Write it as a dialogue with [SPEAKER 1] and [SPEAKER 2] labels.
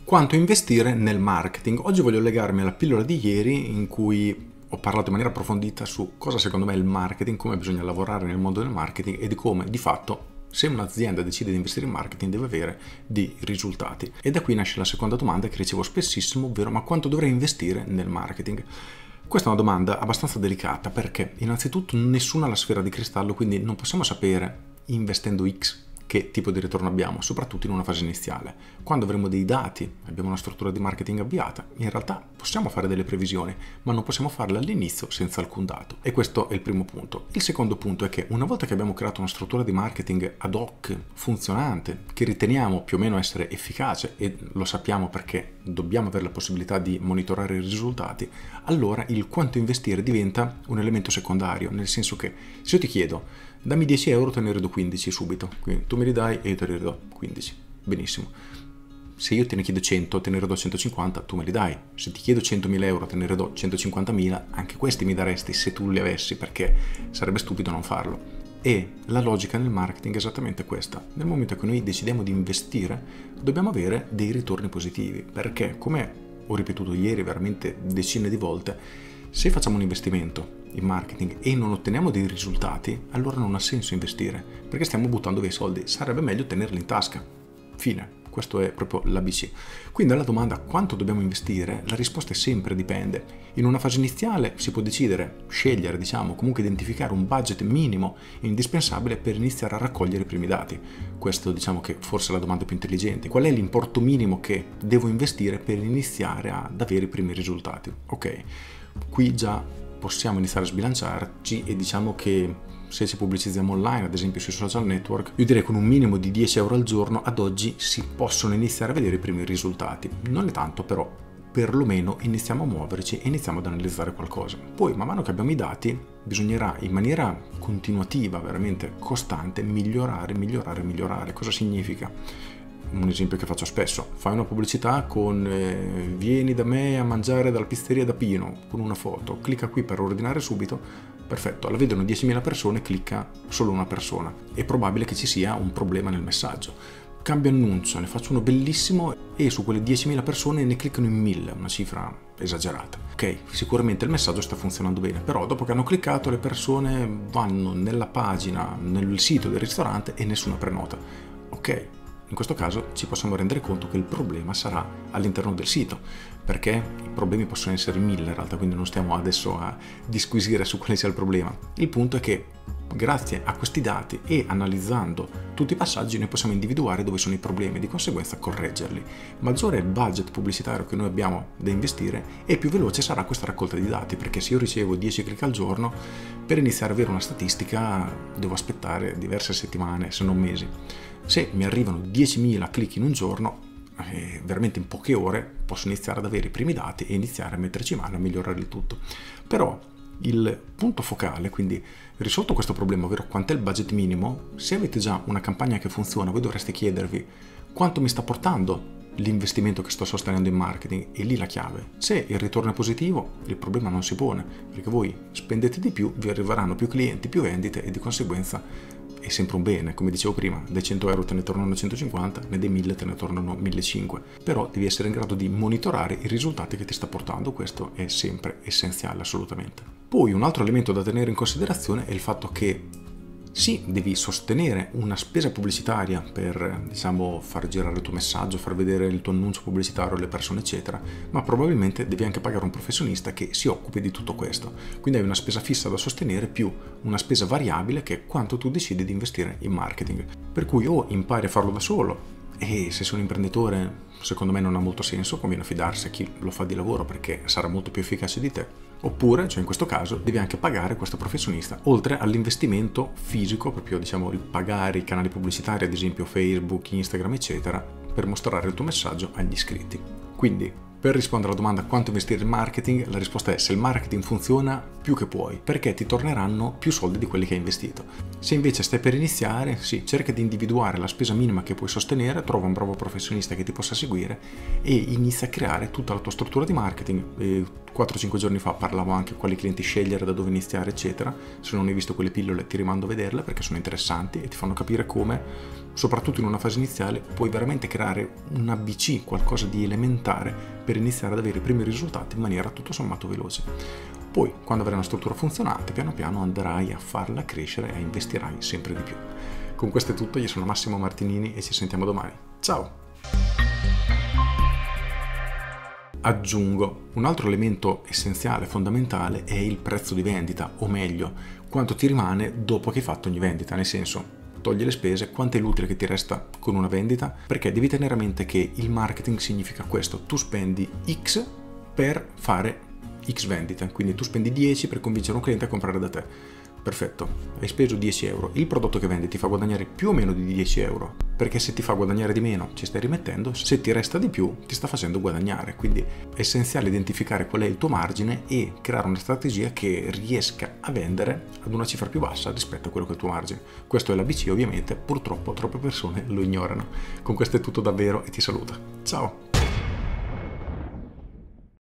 [SPEAKER 1] Quanto investire nel marketing? Oggi voglio legarmi alla pillola di ieri in cui ho parlato in maniera approfondita su cosa secondo me è il marketing, come bisogna lavorare nel mondo del marketing e di come di fatto se un'azienda decide di investire in marketing deve avere dei risultati. E da qui nasce la seconda domanda che ricevo spessissimo, ovvero ma quanto dovrei investire nel marketing? Questa è una domanda abbastanza delicata perché innanzitutto nessuno ha la sfera di cristallo, quindi non possiamo sapere investendo X che tipo di ritorno abbiamo, soprattutto in una fase iniziale. Quando avremo dei dati, abbiamo una struttura di marketing avviata, in realtà possiamo fare delle previsioni, ma non possiamo farle all'inizio senza alcun dato. E questo è il primo punto. Il secondo punto è che una volta che abbiamo creato una struttura di marketing ad hoc, funzionante, che riteniamo più o meno essere efficace, e lo sappiamo perché dobbiamo avere la possibilità di monitorare i risultati, allora il quanto investire diventa un elemento secondario, nel senso che se io ti chiedo dammi 10 euro te ne ridò 15 subito, quindi tu me li dai e io te ne ridò 15, benissimo. Se io te ne chiedo 100 te ne ridò 150, tu me li dai. Se ti chiedo 100.000 euro te ne ridò 150.000, anche questi mi daresti se tu li avessi, perché sarebbe stupido non farlo. E la logica nel marketing è esattamente questa: nel momento che noi decidiamo di investire dobbiamo avere dei ritorni positivi, perché come ho ripetuto ieri veramente decine di volte, se facciamo un investimento in marketing e non otteniamo dei risultati, allora non ha senso investire, perché stiamo buttando via i soldi, sarebbe meglio tenerli in tasca. Fine. Questo è proprio l'ABC. Quindi alla domanda quanto dobbiamo investire, la risposta è sempre dipende. In una fase iniziale si può decidere, scegliere, comunque identificare un budget minimo indispensabile per iniziare a raccogliere i primi dati. Questo che forse è la domanda più intelligente. Qual è l'importo minimo che devo investire per iniziare ad avere i primi risultati? Ok, qui già possiamo iniziare a sbilanciarci e che se ci pubblicizziamo online, ad esempio sui social network, io direi con un minimo di 10 euro al giorno ad oggi si possono iniziare a vedere i primi risultati. Non è tanto, però perlomeno iniziamo a muoverci e iniziamo ad analizzare qualcosa. Poi man mano che abbiamo i dati bisognerà in maniera continuativa, veramente costante, migliorare. Cosa significa? Un esempio che faccio spesso: fai una pubblicità con vieni da me a mangiare dalla pizzeria da Pino, con una foto, clicca qui per ordinare subito, perfetto, la vedono 10.000 persone, clicca solo una persona, è probabile che ci sia un problema nel messaggio. Cambio annuncio, ne faccio uno bellissimo e su quelle 10.000 persone ne cliccano in 1.000, una cifra esagerata. Ok, sicuramente il messaggio sta funzionando bene, però dopo che hanno cliccato le persone vanno nella pagina, nel sito del ristorante e nessuna prenota. Ok, in questo caso ci possiamo rendere conto che il problema sarà all'interno del sito, perché i problemi possono essere 1.000 in realtà, quindi non stiamo adesso a disquisire su quale sia il problema. Il punto è che grazie a questi dati e analizzando tutti i passaggi noi possiamo individuare dove sono i problemi e di conseguenza correggerli. Maggiore è il budget pubblicitario che noi abbiamo da investire e più veloce sarà questa raccolta di dati, perché se io ricevo 10 click al giorno, per iniziare ad avere una statistica devo aspettare diverse settimane se non mesi. Se mi arrivano 10.000 click in un giorno, veramente in poche ore posso iniziare ad avere i primi dati e iniziare a metterci mano a migliorare il tutto. Però il punto focale, quindi risolto questo problema, ovvero quant'è il budget minimo, se avete già una campagna che funziona, voi dovreste chiedervi quanto mi sta portando l'investimento che sto sostenendo in marketing, e lì la chiave. Se il ritorno è positivo, il problema non si pone, perché voi spendete di più, vi arriveranno più clienti, più vendite e di conseguenza è sempre un bene. Come dicevo prima, dai 100 euro te ne tornano 150, ne dai 1.000 te ne tornano 1.500, però devi essere in grado di monitorare i risultati che ti sta portando, questo è sempre essenziale assolutamente. Poi un altro elemento da tenere in considerazione è il fatto che sì, devi sostenere una spesa pubblicitaria per, far girare il tuo messaggio, far vedere il tuo annuncio pubblicitario alle persone, eccetera, ma probabilmente devi anche pagare un professionista che si occupi di tutto questo. Quindi hai una spesa fissa da sostenere più una spesa variabile che è quanto tu decidi di investire in marketing. Per cui o impari a farlo da solo, e se sei un imprenditore secondo me non ha molto senso, conviene affidarsi a chi lo fa di lavoro perché sarà molto più efficace di te. Oppure, in questo caso, devi anche pagare questo professionista, oltre all'investimento fisico, proprio il pagare i canali pubblicitari, ad esempio Facebook, Instagram, eccetera, per mostrare il tuo messaggio agli iscritti. Quindi, per rispondere alla domanda quanto investire in marketing, la risposta è: se il marketing funziona, più che puoi, perché ti torneranno più soldi di quelli che hai investito. Se invece stai per iniziare, sì, cerca di individuare la spesa minima che puoi sostenere, trova un bravo professionista che ti possa seguire e inizia a creare tutta la tua struttura di marketing. 4-5 giorni fa parlavo anche quali clienti scegliere, da dove iniziare, eccetera. Se non hai visto quelle pillole ti rimando a vederle perché sono interessanti e ti fanno capire come soprattutto in una fase iniziale, puoi veramente creare un ABC, qualcosa di elementare per iniziare ad avere i primi risultati in maniera tutto sommato veloce. Poi, quando avrai una struttura funzionante, piano piano andrai a farla crescere e investirai sempre di più. Con questo è tutto, io sono Massimo Martinini e ci sentiamo domani. Ciao! Aggiungo, un altro elemento essenziale, fondamentale, è il prezzo di vendita, o meglio, quanto ti rimane dopo che hai fatto ogni vendita, nel senso, togli le spese, quanto è l'utile che ti resta con una vendita, perché devi tenere a mente che il marketing significa questo, tu spendi X per fare X vendita, quindi tu spendi 10 per convincere un cliente a comprare da te. Perfetto, hai speso 10 euro, il prodotto che vendi ti fa guadagnare più o meno di 10 euro, perché se ti fa guadagnare di meno ci stai rimettendo, se ti resta di più ti sta facendo guadagnare, quindi è essenziale identificare qual è il tuo margine e creare una strategia che riesca a vendere ad una cifra più bassa rispetto a quello che è il tuo margine. Questo è l'ABC, ovviamente, purtroppo troppe persone lo ignorano. Con questo è tutto davvero e ti saluto. Ciao!